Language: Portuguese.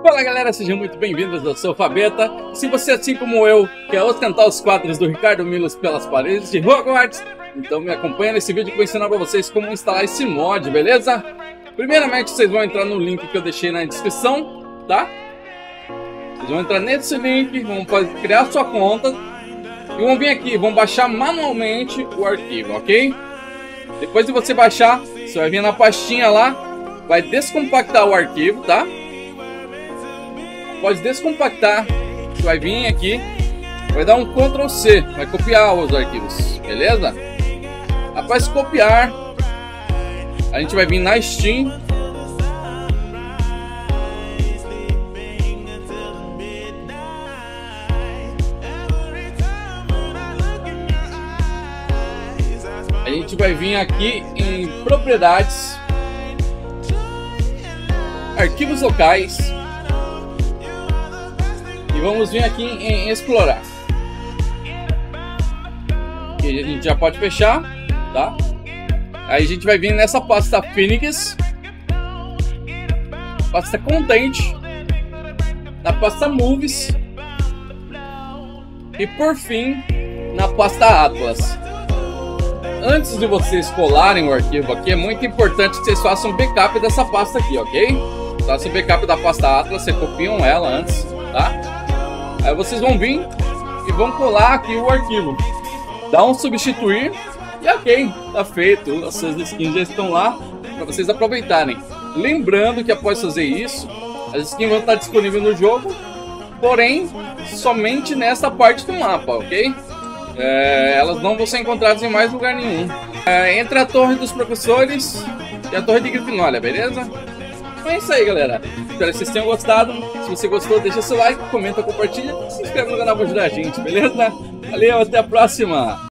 Fala galera, sejam muito bem-vindos, eu sou o Fabeta. Se você, assim como eu, quer ostentar os quadros do Ricardo Milos pelas paredes de Hogwarts, então me acompanha nesse vídeo que eu vou ensinar pra vocês como instalar esse mod, beleza? Primeiramente, vocês vão entrar no link que eu deixei na descrição, tá? Vocês vão entrar nesse link, vão criar sua conta e vão vir aqui, vão baixar manualmente o arquivo, ok? Depois de você baixar, você vai vir na pastinha lá, vai descompactar o arquivo, tá? Pode descompactar, você vai vir aqui, vai dar um Ctrl C, vai copiar os arquivos, beleza? Após copiar, a gente vai vir na Steam, a gente vai vir aqui em propriedades, arquivos locais. E vamos vir aqui em explorar. Aqui a gente já pode fechar, tá? Aí a gente vai vir nessa pasta Phoenix, pasta Content, na pasta Movies e por fim na pasta Atlas. Antes de vocês colarem o arquivo aqui, é muito importante que vocês façam um backup dessa pasta aqui, ok? Façam o backup da pasta Atlas, vocês copiam ela antes, tá? Aí vocês vão vir e vão colar aqui o arquivo. Dá um substituir e ok, tá feito. As suas skins já estão lá para vocês aproveitarem. Lembrando que após fazer isso, as skins vão estar disponíveis no jogo, porém somente nessa parte do mapa, ok? Elas não vão ser encontradas em mais lugar nenhum. Entre a Torre dos Professores e a Torre de Grifinória, beleza? Então é isso aí, galera. Espero que vocês tenham gostado. Se você gostou, deixa seu like, comenta, compartilha, se inscreve no canal para ajudar a gente, beleza? Valeu, até a próxima!